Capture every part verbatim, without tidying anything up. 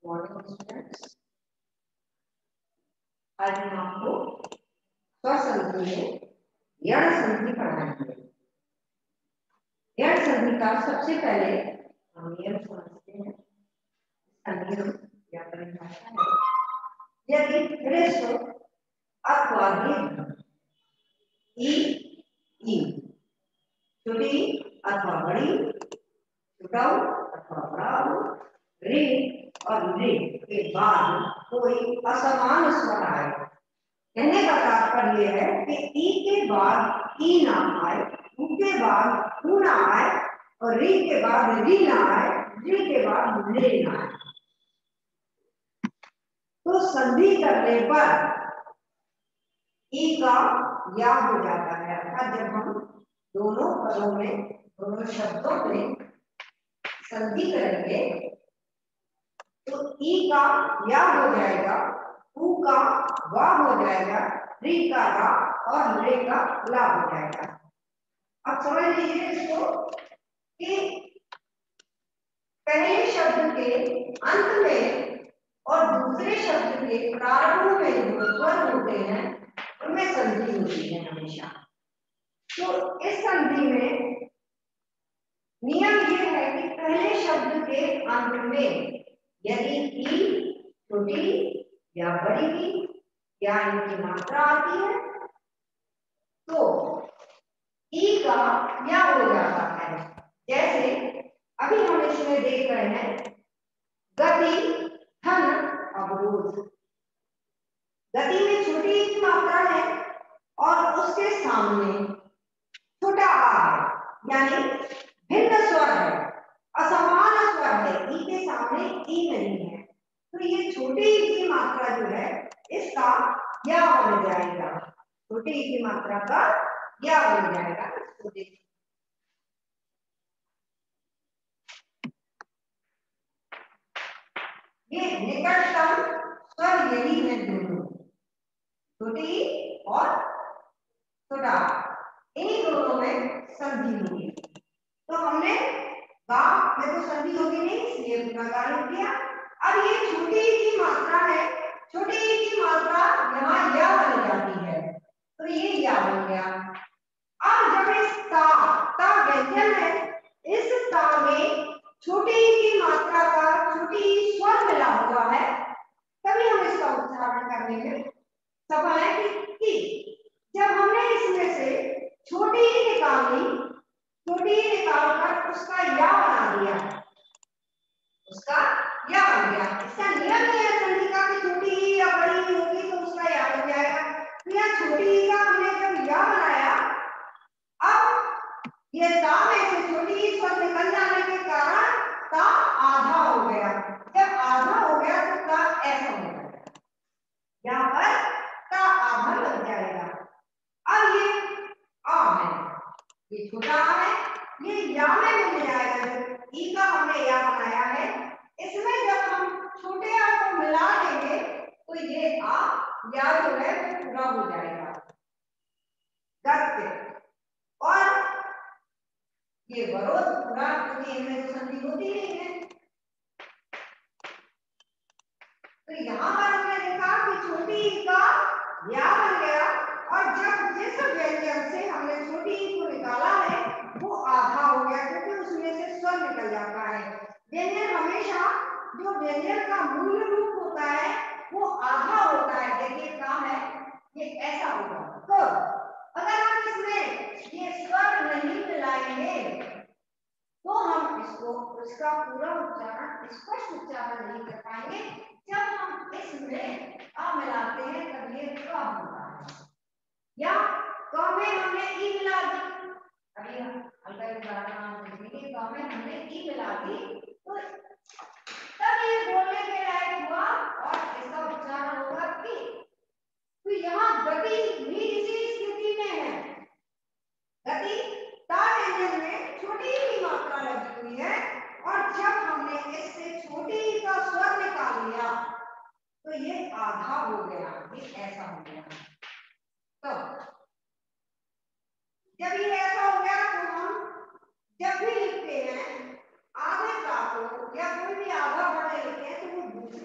Morning students, आज हम आपको स्वसंधि में यण संधि पढ़ाएंगे। यण संधि का सबसे पहले हम नियम समझते हैं। इसका नियम या परिभाषा है, यदि ह्रस्व अथवा दीर्घ ई ई छोटी अथवा बड़ी, छोटा अथवा बड़ा, रे और रे के बाद कोई असमान स्वर आए। कहने का तात्पर्य है कि ई के बाद ई ना आए, उ के बाद उ ना आए और री के बाद री ना आए, री के बाद ले ना आए। तो संधि करने पर ई का या हो जाता है। अर्थात जब हम दोनों पदों में, दोनों शब्दों में संधि करेंगे तो ई का या हो जाएगा, उ का वा हो जाएगा, री का रा और ले का ला हो जाएगा। अब समझ लीजिए इसको कि पहले शब्द के अंत में और दूसरे शब्द के प्रारंभ में जो स्वर होते हैं उनमें संधि होती है हमेशा। तो इस संधि में नियम ये है कि पहले शब्द के अंत में यदि ई छोटी या बड़ी या इनकी मात्रा आती है तो ई का या हो जाता है। जैसे अभी हम इसमें देख रहे हैं गति, धन, अवरोध। गति में छोटी ई की मात्रा है और उसके सामने छोटा आ है, यानी भिन्न स्वर है, असमान स्वर है, ई के सामने ई नहीं है। तो ये छोटी ई की मात्रा जो है इसका या बन जाएगा, छोटी ई की मात्रा का या बन जाएगा। इसको देखिए, ये निकटतम स्वर यही है, दोनों छोटी और छोटा, इन दोनों में संधि होगी। तो हमने गा में तो संधि होगी नहीं, इसलिए पूरा गा लिख दिया। अब ये छोटी ई की मात्रा है, छोटी ई की मात्रा यहाँ या बन जाती है, तो ये या बन गया। अब जब इस ता ता व्यंजन है, इस ता में छोटी ई की मात्रा का छोटी ई स्वर मिला हुआ है, तभी हम इसका उच्चारण करने में सफल है कि जब हमने इसमें से छोटी ई निकाली, छोटी ई निकालकर उसका या बना दिया, उसका या बन गया। इसका नियम ये है संधि का कि छोटी ई या बड़ी ई होगी तो उसका या बन जाएगा। तो यहाँ छोटी ई का हमने जब या बनाया, अब ये ता में से छोटी ई स्वर निकल जाने के कारण ता आधा हो गया। जब आधा हो गया तो ता ऐसा हो जाएगा, यहाँ पर ता आधा लग जाएगा। अब ये आ है, ये छोटा आ है, ये या में मिल जाएगा। जो ई का हमने या बनाया है, इसमें जब हम छोटे आ को मिला देंगे तो ये आ या जो है वो पूरा हो जाएगा गत्य, और ये वरोध पूरा, क्योंकि इनमें तो संधि होती नहीं है। तो यहाँ पर हमने देखा कि छोटी ई का या बन गया, और जब जिस व्यंजन से हमने छोटी ई को निकाला है वो आधा हो गया, क्योंकि उसमें से स्वर निकल जाता है। व्यंजन हमेशा जो व्यंजन का मूल रूप होता है वो आधा होता है। देखिए काम है ये ऐसा होगा। तो अगर हम इसमें ये स्वर नहीं मिलाएंगे तो हम इसको, उसका पूरा उच्चारण, स्पष्ट उच्चारण नहीं कर पाएंगे। जब हम इसमें आ मिलाते हैं तब ये क होता है, या क में हमने ई मिला दी। अभी अगर उदाहरण देखेंगे, क में हमने ई मिला दी तो तब ये बोलने के लायक हुआ और इसका उच्चारण होगा कि। तो यहाँ गति भी इसी स्थिति में है। गति ता व्यंजन में छोटी ई की मात्रा लगी हुई है, और जब हमने इससे छोटी ई का स्वर निकाल लिया तो ये आधा हो गया, ये ऐसा हो गया। तो जब ये ऐसा हो गया तो हम जब भी लिखते हैं आधे का को या कोई भी आधा वर्ड लिखते हैं तो वो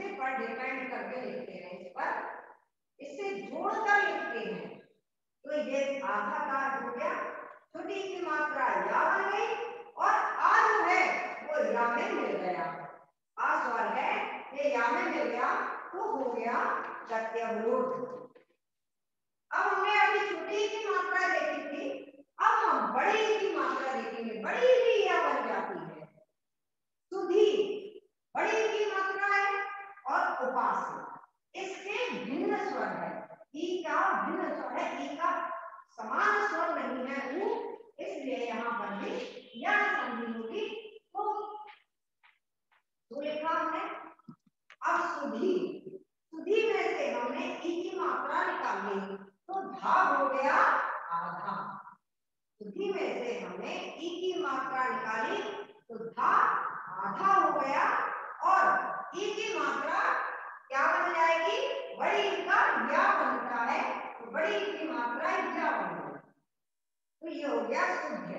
गया तो हो गया प्रत्यवरोध। अब हमने अभी छोटी की मात्रा देखी थी, अब हम बड़ी की मात्रा देखेंगे। बड़ी भी यह बन जाती है सुधी, बड़ी की मात्रा है, और उपास इसके भिन्न स्वर है। ई का भिन्न स्वर है, ई का समान स्वर नहीं है ऊ, इसलिए यहाँ पर भी यह संधि होगी तो तो लिखा हमने। अब सुधी, सुधी में से हमने ई की मात्रा निकाली तो धा हो गया आधा। सुधी में से हमने ई की मात्रा निकाली तो धा आधा हो गया, और ई की मात्रा क्या बन जाएगी? बड़ी का या बनता है तो बड़ी की मात्रा या बन जाएगी, तो ये हो गया शुद्ध।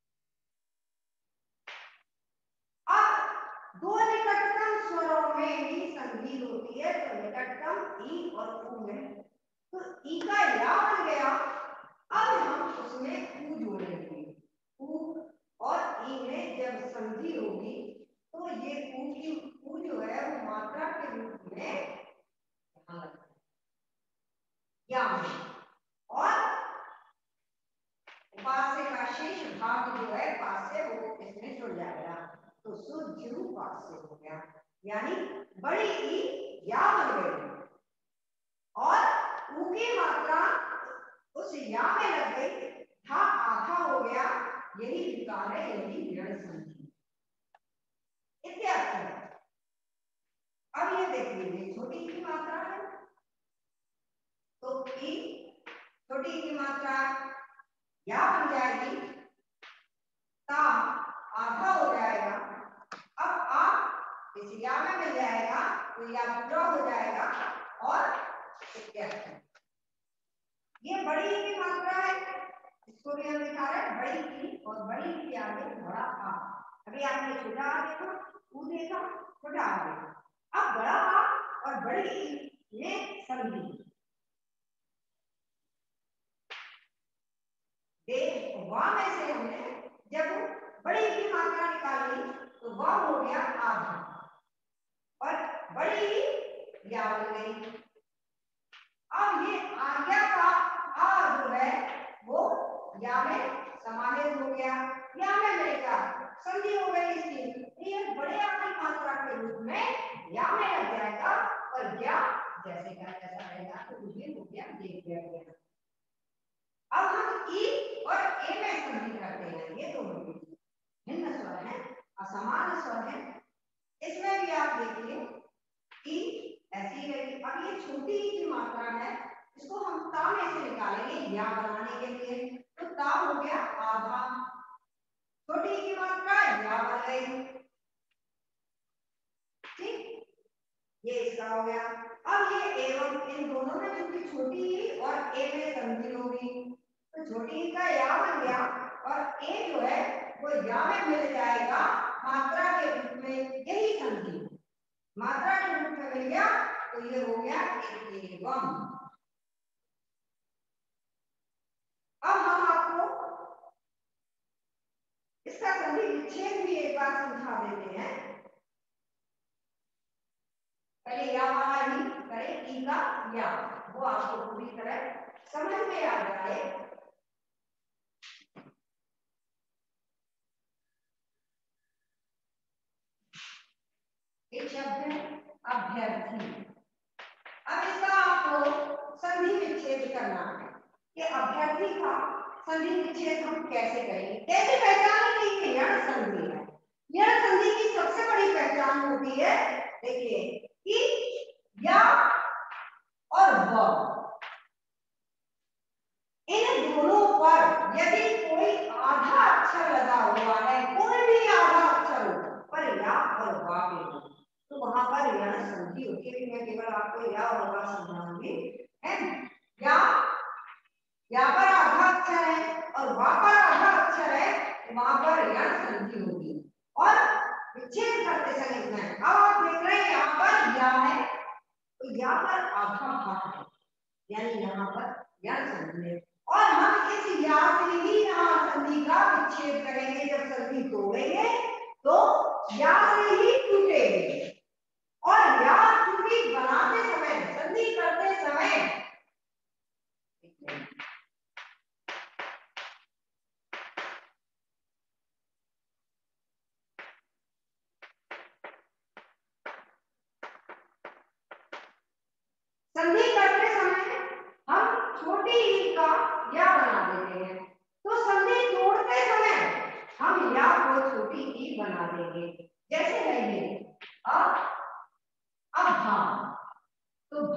अब दो निकटतम स्वरों में ही संधि होती है, तो निकटतम ई और ऊ में, तो ई का या बन गया। अब हम उसमें ऊ जोड़ेंगे। ऊ और ई में जब संधि होगी तो ये ऊ की ऊ जो है वो मात्रा के रूप में यहाँ लगता है या में, और पासे का शेष भाग जो है पासे वो इसमें जुड़ जाएगा, तो सुध्यु पासे हो गया, यानी बड़ी ई या बन गई और ऊ की मात्रा उस या में लग गई, था आधा हो गया। यही विकार है, यही ऋण संधि इत्यादि। अब ये देख लीजिए छोटी की मात्रा है तो ई छोटी की मात्रा या बन जाएगी, ता आधा हो जाएगा। अब आप इस या में मिल जाएगा तो या पूरा हो जाएगा, और ये बड़ी की मात्रा है, इसको भी हम दिखा रहे हैं बड़ी की, और बड़ी की आगे बड़ा आ। अभी आपने छोटा आ देखा, ऊ देखा, छोटा आ देखा, अब बड़ा आ और बड़ी ई में संधि। देख वाह में से हमने जब बड़ी की मात्रा निकाली तो वाह हो गया आधा, और बड़ी या बन गई। अब ये आज्ञा का आ जो है वो या में समाहित हो गया, या में मिलेगा संधि हो गई इसकी, ये बड़े आ की मात्रा के रूप में या में लग जाएगा, और या जैसे का जैसा रहेगा तो ये हो गया देख गया। अब हम ई और ए में संधि करते हैं, ये दोनों भिन्न स्वर हैं, असमान स्वर हैं। इसमें भी आप देखिए ई ऐसी है। अब ये छोटी ई की मात्रा है, इसको हम ता में से निकालेंगे या बनाने के लिए, तो ता हो गया आधा, छोटी ई की मात्रा या बन गई, ठीक, ये इसका हो गया। अब ये एवं इन दोनों में क्योंकि छोटी ई और ए में संधि होगी तो छोटी ई का या बन गया, और ए जो है वो या में मिल जाएगा मात्रा के रूप में, यही संधि मात्रा के रूप में मिल गया, तो ये हो गया एवं। अब हम आपको इसका संधि विच्छेद भी एक बार समझा देते हैं। पहले या वाला ही करें, ई का या, वो आपको पूरी तरह समझ में आ जाए। एक शब्द है अभ्यर्थी। अब इसका आपको संधि विच्छेद करना है कि अभ्यर्थी का संधि विच्छेद हम कैसे करेंगे, कैसे पहचानेंगे कि यण संधि है। यण संधि की सबसे बड़ी पहचान होती है, देखिए कि या और व, इन दोनों पर यदि कोई आधा अक्षर लगा हुआ है, कोई भी आधा अक्षर हो पर या और व के हो, तो वहां पर यण संधि होती है। मैं केवल आपको या और व समझाऊंगी। या या पर आधा अक्षर है और वहां पर आधा अक्षर है, वहां पर यण संधि होगी। और विच्छेद करते समय में अब आप देख रहे हैं यहाँ पर या है तो या पर आधा भाग है, यानी यहाँ पर यण संधि है, और हम इस या से ही यहाँ संधि का विच्छेद करेंगे। जब संधि तोड़ेंगे तो या से ही टूटेगी, और या चूंकि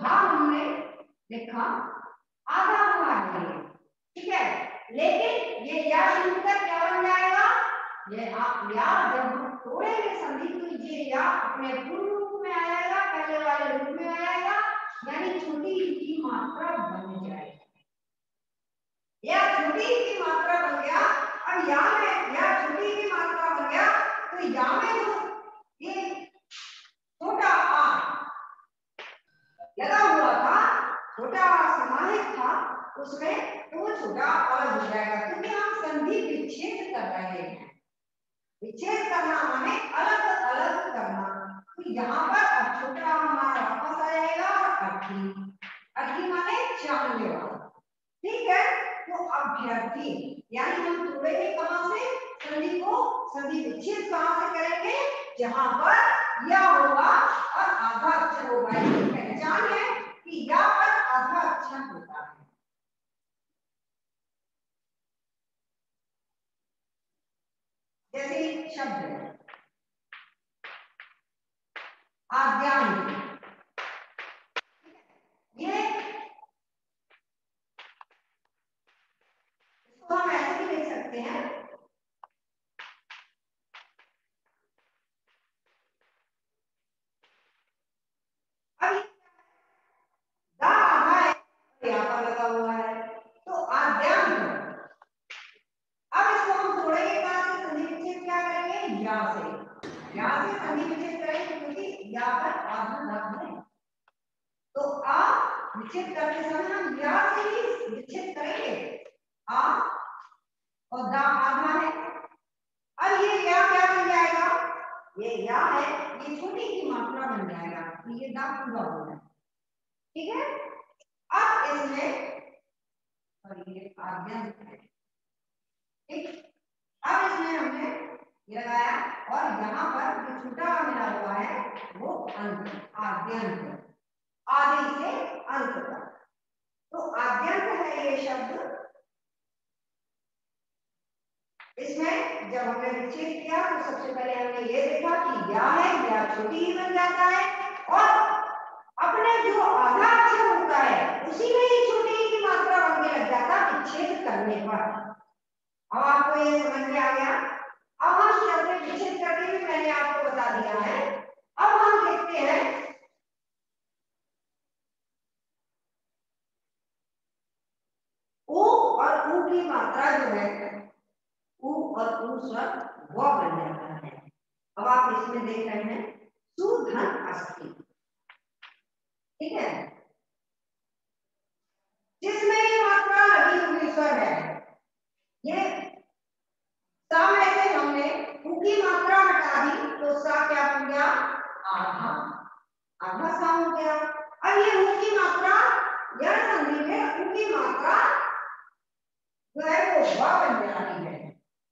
धा हमने लिखा आधा हुआ है, ठीक है। लेकिन ये या मिलकर क्या बन जाएगा, ये आप या जब हम तोड़ेंगे संधि तो ये या अपने पूर्व रूप में आएगा, पहले वाले रूप में आएगा, यानी छोटी की मात्रा बन जाएगी। या छोटी की मात्रा बन गया और या में या छोटी की मात्रा बन गया, तो या में जो ये छोटा आ लगा हुआ था, छोटा समाहित था उसमें, तो वो छोटा अलग हो जाएगा, क्योंकि हम संधि विच्छेद कर रहे हैं। विच्छेद करना माने अलग अलग करना, तो यहाँ पर अब छोटा हमारा वापस आ जाएगा और अर्थी, अर्थी माने चांदने वाला, ठीक है। तो अभ्यर्थी यानी हम तोड़ेंगे कहां से संधि को, संधि विच्छेद कहां से करेंगे, जहां पर या होगा और आधा अक्षर होगा। ये पहचान है कि या पर आधा अक्षर होता है। जैसे शब्द है आद्यांत, ये इसको हम ऐसे भी लिख सकते हैं, अब दा आधा है यहाँ पर लगा हुआ है, तो आद्यांत। अब इसको हम तोड़ेंगे कहां से, संधि विच्छेद क्या करेंगे, या से, या से संधि विच्छेद करेंगे, क्योंकि या पर आधा दाग है, तो आ विच्छेद करते समय हम या से ही विच्छेद करेंगे, आ और दा आधा है। अब ये या क्या बन जाएगा, ये या है, ये छोटी की मात्रा बन जाएगा, तो ये दा पूरा हो जाएगा, ठीक है। अब इसमें और ये आद्यांत है, ठीक। अब इसमें हमने ये लगाया और यहाँ पर जो छोटा मिला हुआ है वो अंत, आद्यांत, आदि से अंत तक, तो आद्यांत है ये शब्द। इसमें जब हमने विच्छेद किया तो सबसे पहले हमने ये देखा कि या है, या छोटी ही बन जाता है, और अपने जो आधा अक्षर होता है उसी में ही छोटी की मात्रा बनने लग जाता विच्छेद करने पर। अब आपको ये समझ में आ गया। अब हम शब्द विच्छेद करके भी मैंने आपको बता दिया है। अब हम देखते हैं ऊ और ऊ की मात्रा जो है, ऊ और ऊ स्वर व बन जाता है। अब आप इसमें देख रहे हैं सुधन अस्थि, ठीक है, जिसमें ये मात्रा लगी हुई स्वर है, ये सा में से हमने ऊ की मात्रा हटा दी तो सा क्या बन गया, आधा, आधा सा हो गया। अब ये ऊ की मात्रा यह संधि में ऊ की मात्रा जो है वो व बन जाती है,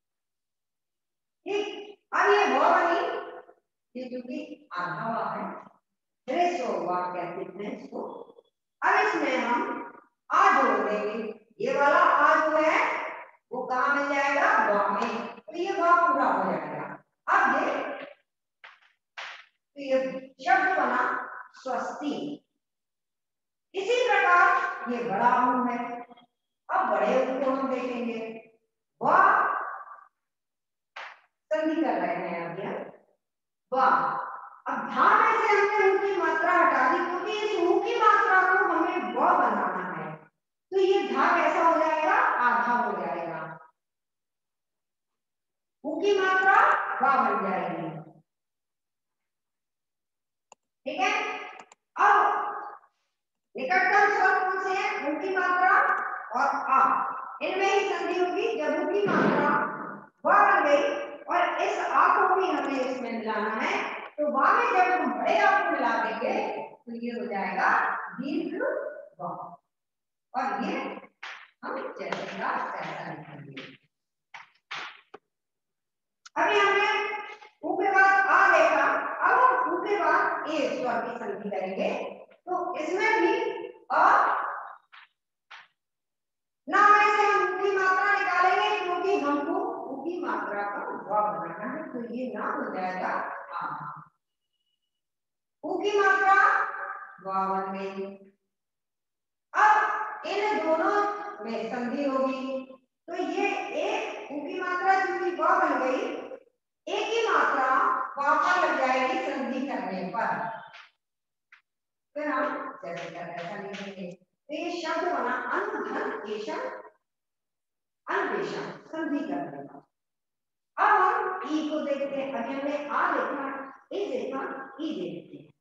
ठीक। अब ये व बनी, ये क्योंकि आधा वा है, ह्रस्व वा कहते हैं इसको। अब इसमें हम आ जोड़ देंगे, ये वाला आ जो है वो कहाँ मिल जाएगा, वा में, तो ये वा पूरा हो जाएगा। अब ये तो ये शब्द बना स्वस्ति। इसी प्रकार ये बड़ा ऊ है। अब बड़े ऊ को हम देखेंगे, वाह संधि कर रहे हैं अब यह वाह। अब धा में से हमने ऊ की मात्रा हटा दी, क्योंकि इस ऊ की मात्रा को हमें व बनाना है, तो ये धा कैसा हो जाएगा, आधा हो जाएगा, ऊ की मात्रा व बन जाएगी, ठीक है। अब निकटतम स्वर कौन से हैं, ऊ की मात्रा और आ, इनमें ही संधि होगी जब ऊ की मात्रा व बन गई और इस आ को भी हमें इसमें मिलाना है, तो वा में जब हम बड़े आ को मिला देंगे तो ये हो जाएगा दीर्घ व, और ये हम जैसे का ऐसा लिखेंगे। अभी हमने ऊ के बाद आ देखा, अब हम ऊ के बाद ए स्वर की संधि करेंगे, तो इसमें भी अ ना में से हम ऊ की मात्रा निकालेंगे, क्योंकि हमको ऊ की मात्रा का व बनाना है, तो ये ना हो जाएगा आ। ऊ की मात्रा वा बन गई। अब इन दोनों में संधि होगी तो ये एक ऊ की मात्रा क्योंकि वा बन गई, एक ही मात्रा वा पर लग जाएगी संधि करने पर। फिर हम जैसे ऐसा लिखेंगे तो ये शब्द बना अनधन एशम अन्वेषण संधि करने पर। अब हम ई को देखते हैं। अभी हमने आ देखा, ए देखा, ई देखते हैं।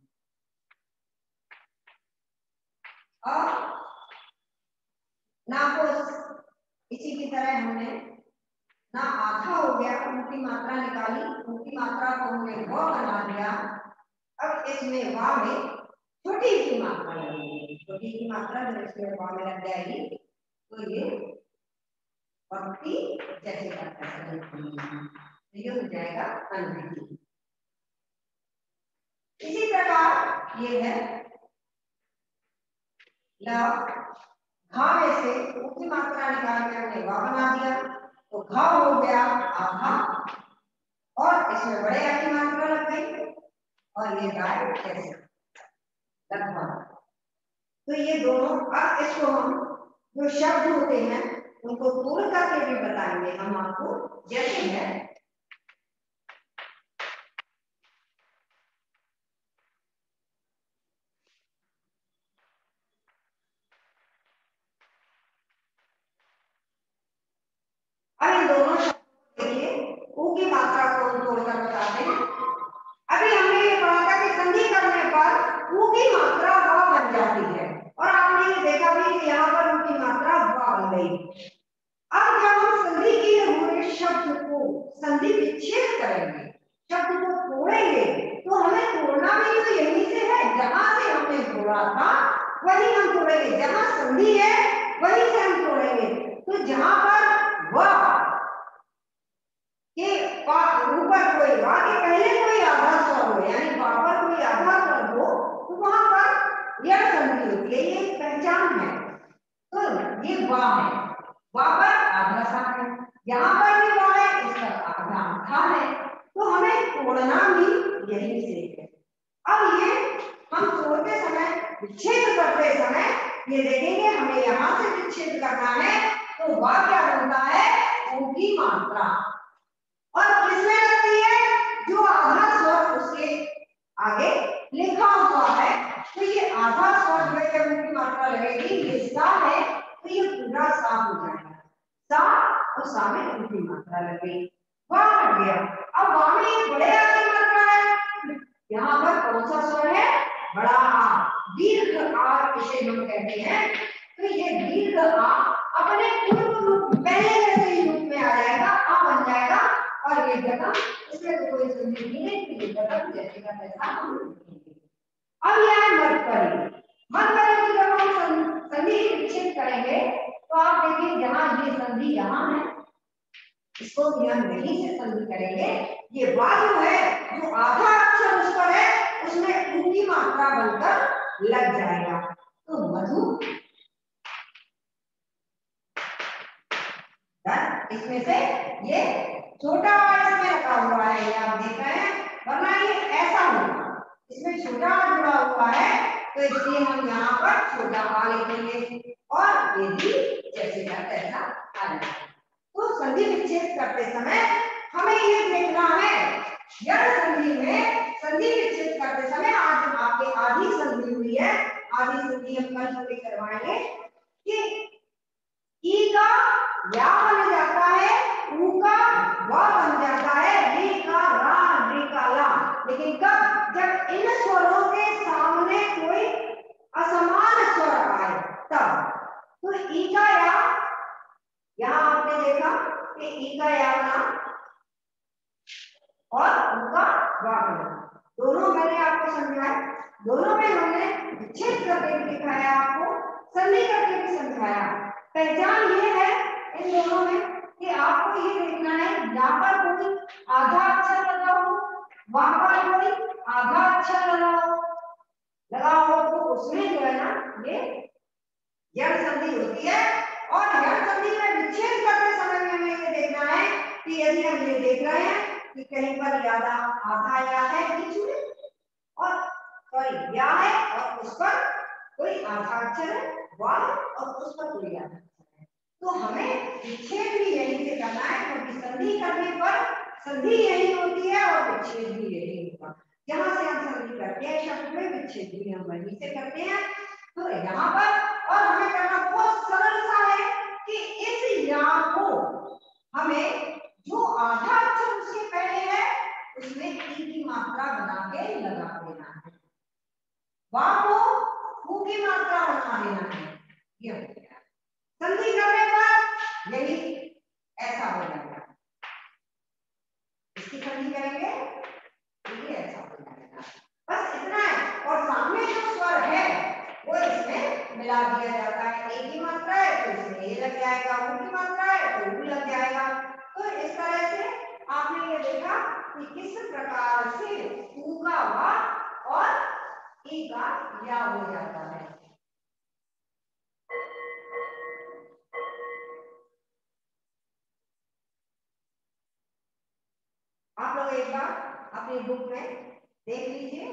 और ना को इसी की तरह हमने ना आधा हो गया, उनकी मात्रा निकाली, उनकी मात्रा को हमने व बना दिया। अब इसमें वा में छोटी की मात्रा लगेगी, छोटी की मात्रा जब इसमें वा में लग जाएगी तो ये पंक्ति जैसे करता है तो ये हो जाएगा अनभिज्ञ। इसी प्रकार ये है ल घा में से ऊ की मात्रा निकाल के हमने वा बना दिया तो घा हो गया आधा, और इसमें बड़े आ की मात्रा लग गई और ये गाय कैसे लगभग। तो ये दोनों, अब इसको हम जो शब्द होते हैं उनको तोड़ करके भी बताएंगे हम आपको। जैसे है अब इन दोनों देखिए ऊ की मात्रा को हम तोड़कर बताते हैं। अभी हमने ये पढ़ा था कि संधि करने पर ऊ की मात्रा वा बन जाती है और आपने ये देखा भी कि यहाँ पर ऊ की मात्रा वा बन गई। अब जब हम संधि किए हुए शब्द को संधि विच्छेद करेंगे, शब्द को तोड़ेंगे, तो हमें तोड़ना भी तो यहीं से है, जहां से हमने तोड़ा था वही हम तोड़ेंगे। जहां संधि है वहीं से हम तोड़ेंगे। तो जहां पर वा के ऊपर कोई वा के पहले कोई आधा स्वर हो, यानी वा पर कोई आधा स्वर हो, तो वहां पर यह संधि होती है, ये पहचान है। तो ये वा है, वा पर आधा सा है, यहाँ पर भी वा है, इस पर आधा आधा है, तो हमें तोड़ना भी यही से है। अब ये हम तोड़ते समय, विच्छेद करते समय ये देखेंगे हमें यहाँ से विच्छेद करना है तो वा क्या बनता है, ऊ की मात्रा, और किसमें लगती है, जो आधा स्वर उसके आगे लिखा हुआ है। तो ये आधा स्वर में जब ऊ की मात्रा लगेगी, ये सा है तो ये पूरा सा हो जाएगा, सा और सा में ऊ की मात्रा लगेगी, वा लग गया। अब वा में एक बड़े आ की मात्रा है, यहाँ पर कौन सा स्वर है, बड़ा आ, दीर्घ आ इसे हम कहते हैं। तो ये दीर्घ आ अपने पूर्व रूप पहले जैसे रूप में आ जाएगा, आ बन जाएगा, और ये गतम, इसमें तो कोई संधि नहीं है, ये गतम जैसे का तैसा हम लिखेंगे। अब यह है मध्य मध्य की जब हम संधि विच्छेद करेंगे तो आप देखिए जहां ये संधि यहाँ है, इसको भी हम यहीं से संधि करेंगे। ये वा जो है, जो आधा अक्षर उस पर है, उसमें ऊ की मात्रा बनकर लग जाएगा। तो मधु, इसमें से ये छोटा वा इसमें लगा हुआ है, ये आप देख रहे हैं, वरना ये ऐसा होगा, इसमें छोटा आ जुड़ा हुआ है तो इसलिए हम यहाँ पर छोटा आ लिखेंगे और ये भी जैसे का तैसा आ जाएगा। तो संधि विच्छेद करते समय हमें ये देखना है, यह संधि में संधि विच्छेद करते समय आज आपके आधी संधि हुई है, आधी संधि हम कल थोड़ी करवाएंगे कि ई का या बन जाता है, ऊ का वा बन जाता है, री का रा, री का ला। लेकिन कब, जब इन स्वरों के सामने कोई असमान स्वर आए तब। तो ई का या, यहां आपने देखा कि ई का या बना और ऊ का वा बना, दोनों मैंने आपको समझाया, दोनों में हमने विच्छेद करके भी दिखाया, आपको संधि करके भी समझाया। पहचान ये है इन दोनों में कि आपको ये देखना है, यहाँ पर कोई आधा अक्षर लगा हो, वहां पर कोई आधा अक्षर लगा हो, लगा हो तो उसमें जो है ना ये यड़ संधि होती है। और यड़ संधि में विच्छेद करते समय में हमें ये देखना है कि यदि हम ये देख रहे हैं कि कहीं पर ज्यादा आधा या है बीच में, और सॉरी या है और उस पर कोई आधा अक्षर है, वा और उस पर कोई आधा अक्षर है। तो हमें विच्छेद भी यही से करना है, क्योंकि संधि करने पर संधि यही होती है और विच्छेद भी यही होगा। यहाँ से हम संधि करते हैं शब्द में, विच्छेद भी हम वहीं से करते हैं। तो यहाँ पर और हमें करना बहुत सरल सा है कि इस या को हमें जो आधा अक्षर उसके पहले है उसमें ई की मात्रा बना के लगा देना है, वा को ऊ की मात्रा बना देना है। ये हो गया। संधि करने पर यही ऐसा हो जाएगा। इसकी संधि करेंगे ये ऐसा हो जाएगा। बस इतना है। और सामने जो स्वर है वो इसमें मिला दिया जाता है। ए की मात्रा है तो इसमें ए लग जाएगा, ऊ की मात्रा है तो ऊ लग जाएगा। तो इस तरह से आपने ये देखा कि किस प्रकार से ऊ का वा और ई का या हो जाता है। आप लोग एक बार अपनी बुक में देख लीजिए।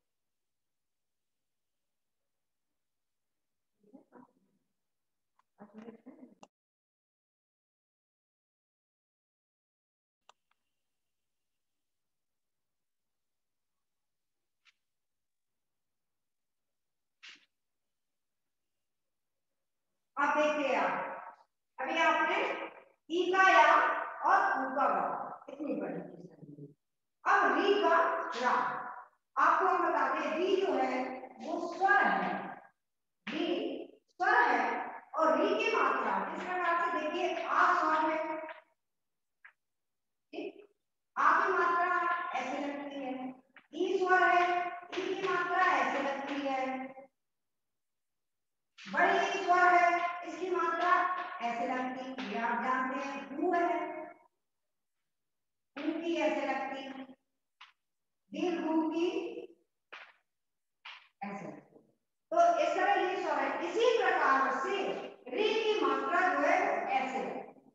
आप देखिए, आप अभी आपने ई का या और ऊ का वा इतनी बड़ी चीज। अब री का रा, आपको हम बताते हैं री जो है वो स्वर है, री स्वर है और री की मात्रा इस प्रकार से देखिए, आ स्वर है, ठीक, आ की मात्रा ऐसे लगती है, ई स्वर है, ई की मात्रा ऐसे लगती है, बड़ी ई स्वर है, इसकी मात्रा ऐसे लगती है, ये आप जानते हैं। ऊ है, ऊ की ऐसे लगती है, दीर्घ ऊ की ऐसे लगती है। तो इस तरह ये स्वर है। इसी प्रकार से री की मात्रा जो है वो ऐसे है।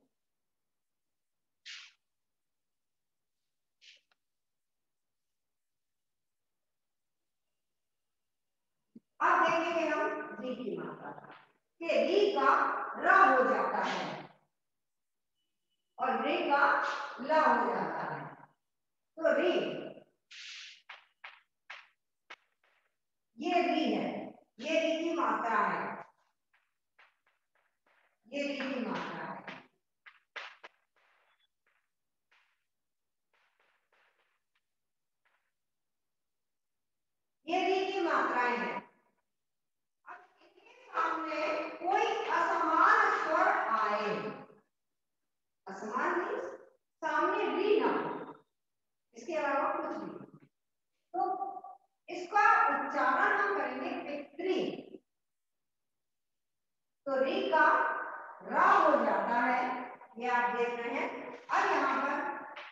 अब देखेंगे हम री की मात्रा कि री का रा हो जाता है और री का ला हो जाता है। तो री, ये री है, ये री की मात्रा है, ये री की मात्रा है। ये री की मात्राएं हैं। अब इनके सामने कोई असमान स्वर आए, असमान मीन्स सामने री ना हो, इसके अलावा कुछ भी, तो इसका उच्चारण हम करेंगे पितृ। तो री का रा हो जाता है, ये आप देख रहे हैं। अब यहां पर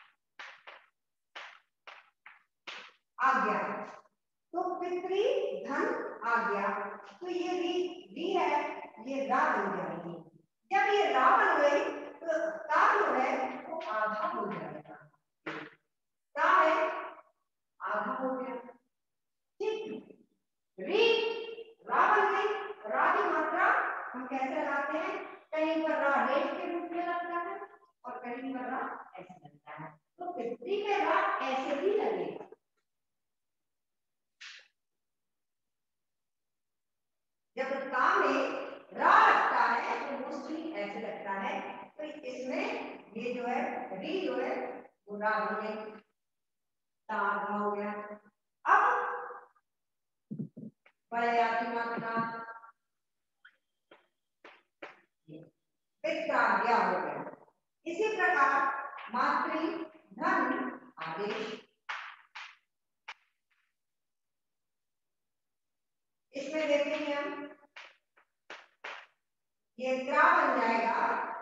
आ गया तो पितृ धन आ गया, तो ये री री है, ये रा बन जाएगी। जब ये रा बन गई तो ता जो है वो आधा हो जाएगा, ता है आधा हो गया, ठीक। री रा बन गई, रा की मात्रा हम कैसे लगाते हैं, कहीं पर रा रेश के रूप में लगता है और कहीं पर रा ऐसे लगता है। तो पितृ में रा ऐसे ही लगेगा, जब ता में रा लगता है तो मोस्टली ऐसे लगता है। तो इसमें ये जो है री जो है वो रा हो गई, ता आधा हो गया। अब बड़े या की मात्रा पित्राज्ञा हो गया। इसी प्रकार मातृ धन आदेश, इसमें देखेंगे हम ये त्रा बन जाएगा,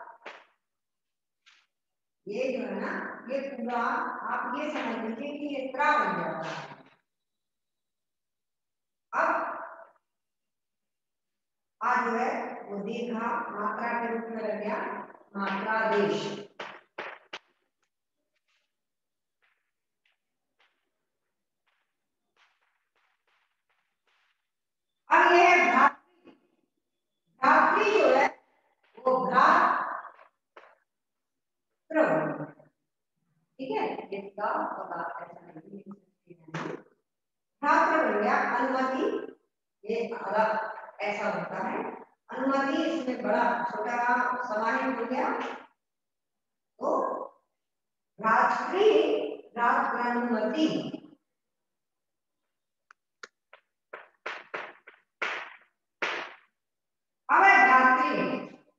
ये जो है ना ये पूरा आप ये समझ लीजिए कि ये त्रा बन जाता है। अब आ जो है वो दीर्घा मात्रा के रूप में लग गया, मात्रा देश। गया अनुमति, ये अलग ऐसा होता है। अनुमति इसमें बड़ा छोटा समाहित हो गया। तो राष्ट्रीय राष्ट्रानुमति, अब है धात्री।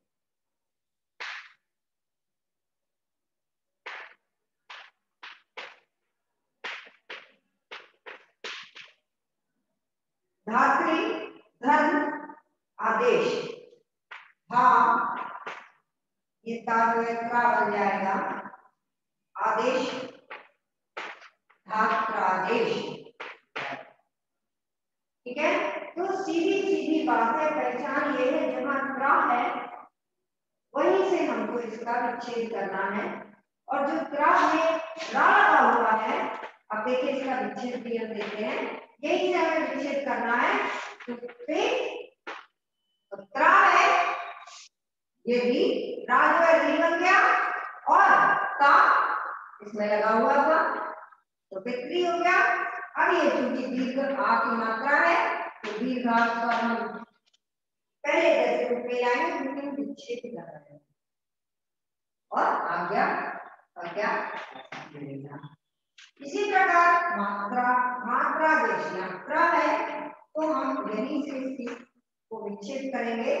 धात्री धन आदेश, हाँ ये कार्य बन जाएगा आदेश, धात्रादेश। ठीक है, तो सीधी सीधी बात है, पहचान ये है जहां त्रा है वहीं से हमको इसका विच्छेद करना है। और जो त्रा में रा लगा हुआ है, अब देखिए इसका विच्छेद भी हम देखते हैं, यही से हमें विच्छेद करना है। तो त्रा है, ये भी रा जो है री बन गया और ता इसमें लगा हुआ था तो पित्री हो गया। अब ये चूंकि दीर्घ आ की मात्रा है तो दीर्घा का हम पहले जैसे रूप में आएंगे, लेकिन विच्छेद कर रहे हैं और आज्ञा आज्ञा मिलेगा। इसी प्रकार मात्रा, मात्रा देश मात्रा है तो हम यहीं से इसी को विच्छेद करेंगे।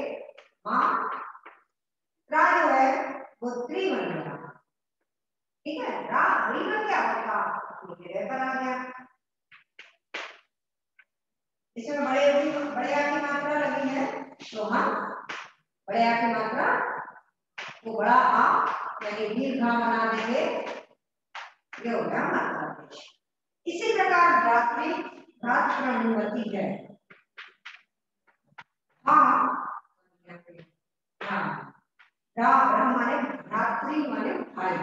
मात्रा जो है वो त्रि बन गया, ठीक है, रा री बन गया होता ये पर आ गया। इसमें बड़े बड़े आ की मात्रा लगी है तो हम बड़े आ की मात्रा को बड़ा आ यानी दीर्घ आ बना देंगे, ये हो गया मात्रा देश। इसी प्रकार रात्रि राष्ट्रानुमति है, हाँ हाँ रा रा माने रात्रि माने भाई,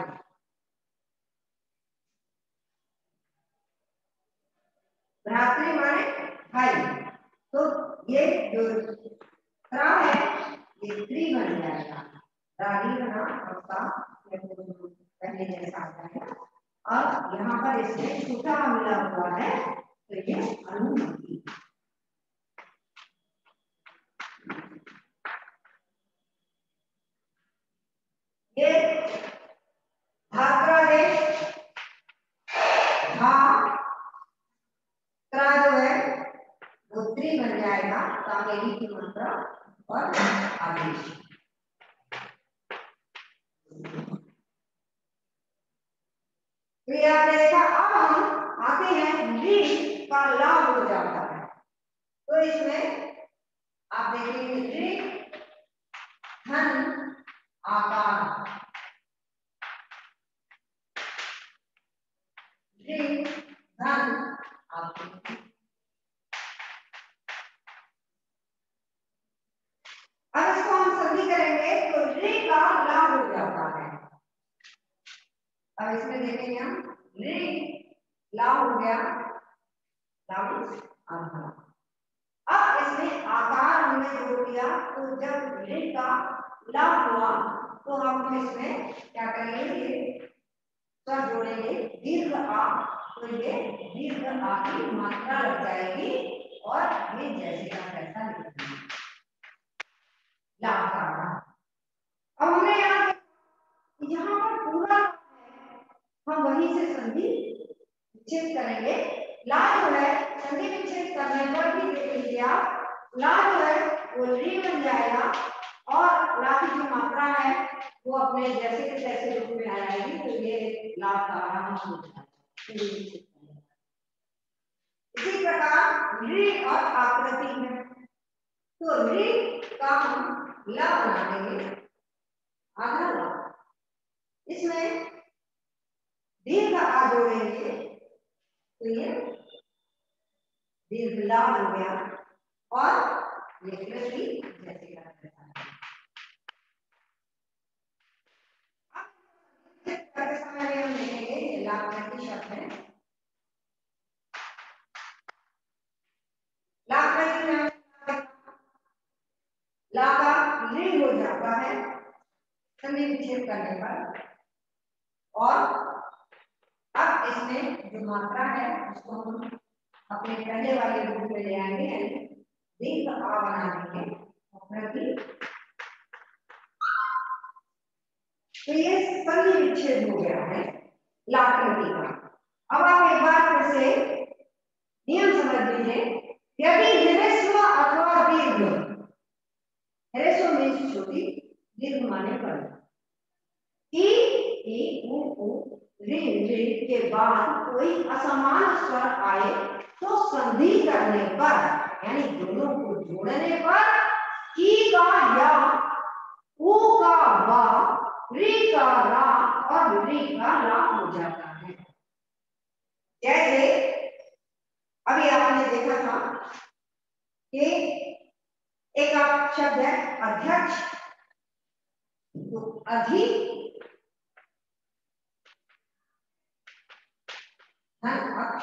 रात्रि माने भाई, तो ये जो त्रा है ये त्रि बन जाएगा, रानी बना आपका पहले जैसा आता है। और यहाँ पर इसमें छोटा मिला हुआ है तो ये अनुमति। ये धात्रादेश, धा त्रा जो है वो त्रि बन जाएगा, तामेली की मात्रा और आदेश। तो ये आपने देखा। अब हम आते हैं ऋ का लाभ हो जाता है, तो इसमें आप देखेंगे ऋ धन आकार, ऋ धन आकार। अब इसको हम संधि करेंगे तो ऋ का लाभ हो जाता है। अब इसमें देखेंगे हम ऋ ला हो गया, आधार। अब इसमें आकार हमने जोड़ दिया तो जब ऋ का ला हुआ तो हम इसमें क्या करेंगे, ये स्वर जोड़ेंगे दीर्घ आ, तो ये दीर्घ आ की मात्रा लग जाएगी और ये जैसे का कैसा लिखेंगे लाकार। अब हमने यहाँ यहाँ पर पूरा हम वहीं से संधि विच्छेद करेंगे। ला जो है संधि विच्छेद करने पर भी देख लीजिए आप, ला जो है वो री बन जाएगा और ला की जो मात्रा है वो अपने जैसे के तैसे रूप में आ जाएगी, तो ये ला का आराम हो जाएगा। इसी प्रकार री और आकृति है, तो री का हम ला बना देंगे आधा ला, इसमें दीर्घ आ जोड़ेंगे तो ये दीर्घ ला बन गया और ये कृति जैसे का रहता है। अब समय में हम देखेंगे ये ला कृति शब्द है, ला कृति में ला का ऋ हो जाता है संधि विच्छेद करने पर, और अब इसमें जो मात्रा है उसको हम अपने पहले वाले रूप में ले आएंगे, यानी दीर्घ आ बना देंगे प्रति। तो ये संधि विच्छेद हो गया है लाकृति का। अब आप एक बार फिर से नियम समझ लीजिए। यदि ह्रस्व अथवा दीर्घ, ह्रस्व में छोटी, दीर्घ माने बड़ी, ई ई उ उ ऋ ऋ के बाद कोई असमान स्वर आए तो संधि करने पर, यानी दोनों को जोड़ने पर ई का या, उ का वा, ऋ का रा और ऋ का ला हो जाता है। जैसे अभी आपने देखा था कि एक आप शब्द है अध्यक्ष, तो अधि धन अक्ष,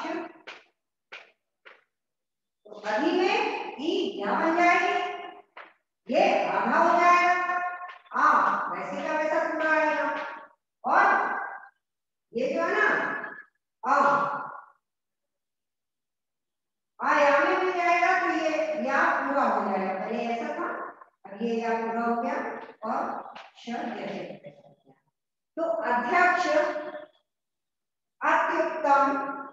तो अधि में ई क्या बन जाएगी, ये आधा हो जाएगा, आ वैसे का वैसा पूरा आएगा, और ये जो है ना आ आया में भी जाएगा, तो ये या पूरा हो जाएगा। पहले ऐसा था, अब ये या पूरा हो गया और शब्द जैसे। तो अध्यक्ष, अत्युत्तम,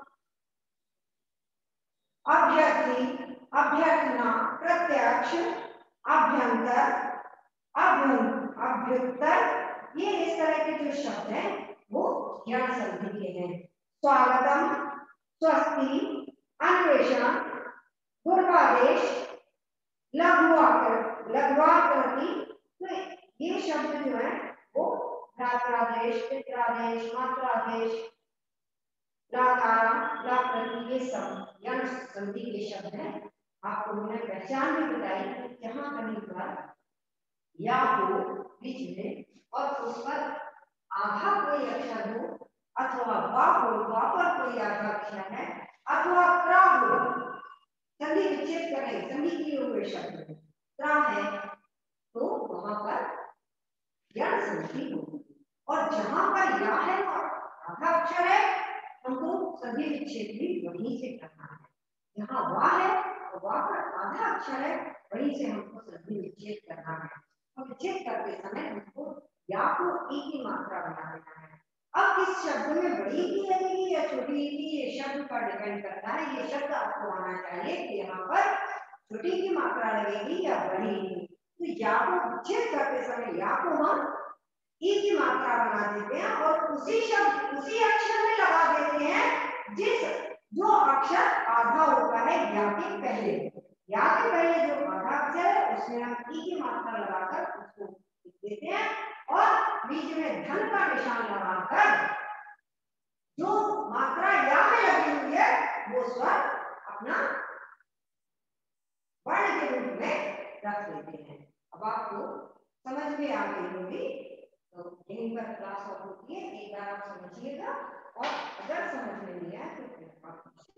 अभ्यर्थी, अभ्यर्थना, प्रत्यक्ष, अभ्यंतर, अभ्युत्तर, ये इस तरह के जो शब्द हैं वो यण संधि के हैं। स्वागतम, स्वस्ति, अन्वेषण, पूर्वादेश, लघुआकृति, लघुआकृति, तो ये शब्द जो है वो रात्रादेश, पित्रादेश, मात्रादेश, लाकारा, लाकृति, ये सब यण संधि के शब्द हैं। आपको मैंने पहचान भी बताई कि जहां कहीं पर या हो बीच में और उस पर आधा कोई अक्षर हो, अथवा वा हो, वा पर कोई आधा अक्षर है, अथवा त्रा हो, संधि विच्छेद करें, संधि किए हुए शब्द त्रा है, तो वहां पर यण संधि होगी। और जहां पर या है और आधा अक्षर है, हमको संधि विच्छेद भी वहीं से करना है। जहां वा है तो वा पर आधा अक्षर है, वहीं से हमको संधि विच्छेद करना है। और विच्छेद करते समय हमको या को ई की मात्रा बना देना है। अब इस शब्द में बड़ी ई लगेगी या छोटी ई की, ये शब्द पर डिपेंड करता है। ये शब्द आपको आना चाहिए कि यहाँ पर छोटी की मात्रा लगेगी या बड़ी ई। तो या को विच्छेद करते समय या को हम ई की मात्रा बना देते हैं और उसी शब्द उसी अक्षर में लगा देते हैं जिस जो अक्षर आधा होता है या के पहले। या के पहले जो आधा अक्षर है उसमें हम ई की मात्रा लगाकर उसको लिख देते हैं और बीच में धन का निशान लगाकर जो मात्रा या में लगी हुई है वो स्वर अपना वर्ण के रूप में रख देते हैं। अब आपको समझ में आ गई होगी, तो यहीं पर क्लास होती है, एक बार आप समझिएगा और अगर समझ में नहीं आया तो फिर आप